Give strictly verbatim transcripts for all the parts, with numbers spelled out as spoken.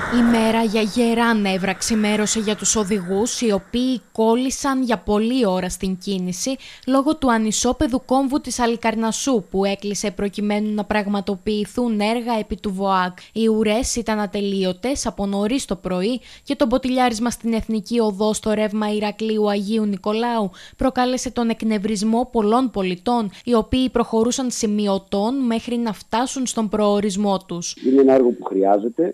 Η μέρα για γερά νεύρα ξημέρωσε για τους οδηγούς, οι οποίοι κόλλησαν για πολλή ώρα στην κίνηση λόγω του ανισόπεδου κόμβου της Αλικαρνασσού που έκλεισε προκειμένου να πραγματοποιηθούν έργα επί του ΒΟΑΚ. Οι ουρές ήταν ατελείωτες από νωρίς το πρωί και το μποτιλιάρισμα στην Εθνική Οδό στο ρεύμα Ηρακλείου Αγίου Νικολάου προκάλεσε τον εκνευρισμό πολλών πολιτών, οι οποίοι προχωρούσαν σημειωτών μέχρι να φτάσουν στον προορισμό τους. Είναι ένα έργο που χρειάζεται.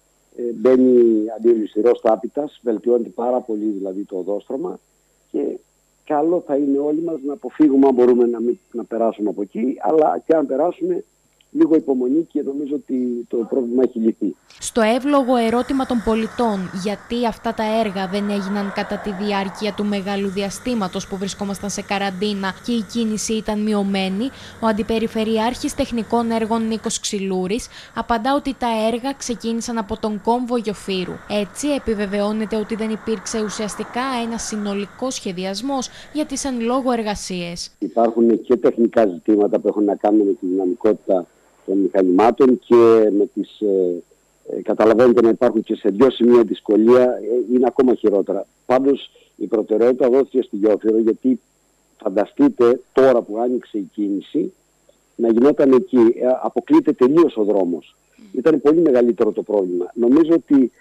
Μπαίνει αντιολισθηρός τάπητας, βελτιώνεται πάρα πολύ δηλαδή το οδόστρωμα και καλό θα είναι όλοι μας να αποφύγουμε αν μπορούμε να, μην, να περάσουμε από εκεί, αλλά και αν περάσουμε λίγο υπομονή και νομίζω ότι το πρόβλημα έχει λυθεί. Στο εύλογο ερώτημα των πολιτών γιατί αυτά τα έργα δεν έγιναν κατά τη διάρκεια του μεγάλου διαστήματος που βρισκόμασταν σε καραντίνα και η κίνηση ήταν μειωμένη, ο Αντιπεριφερειάρχης Τεχνικών Έργων Νίκος Ξυλούρης απαντά ότι τα έργα ξεκίνησαν από τον κόμβο Γιοφύρου. Έτσι επιβεβαιώνεται ότι δεν υπήρξε ουσιαστικά ένα συνολικό σχεδιασμός για τις εν λόγω εργασίες. Υπάρχουν και τεχνικά ζητήματα που έχουν να κάνουν με τη δυναμικότητα των μηχανημάτων και με τις, ε, ε, καταλαβαίνετε να υπάρχουν και σε δύο σημεία δυσκολία, ε, είναι ακόμα χειρότερα. Πάντως η προτεραιότητα δόθηκε στη Γιόφυρο, γιατί φανταστείτε τώρα που άνοιξε η κίνηση να γινόταν εκεί, ε, αποκλείται τελείως ο δρόμος. Mm. Ήταν πολύ μεγαλύτερο το πρόβλημα. Νομίζω ότι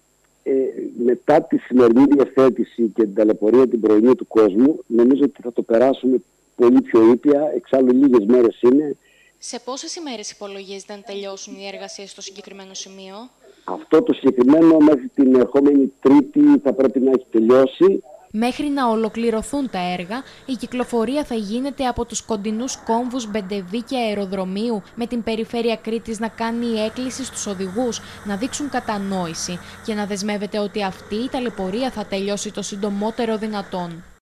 ε, μετά τη σημερινή διευθέτηση και την ταλαιπωρία την πρωινή του κόσμου, νομίζω ότι θα το περάσουμε πολύ πιο ήπια, εξάλλου λίγες μέρες είναι. Σε πόσες ημέρες υπολογίζεται να τελειώσουν οι εργασίες στο συγκεκριμένο σημείο? Αυτό το συγκεκριμένο μέχρι την ερχόμενη Τρίτη θα πρέπει να έχει τελειώσει. Μέχρι να ολοκληρωθούν τα έργα, η κυκλοφορία θα γίνεται από τους κοντινούς κόμβους Μπεντεβή και Αεροδρομίου, με την περιφέρεια Κρήτης να κάνει έκκληση στους οδηγούς να δείξουν κατανόηση και να δεσμεύεται ότι αυτή η ταλαιπωρία θα τελειώσει το συντομότερο δυνατόν.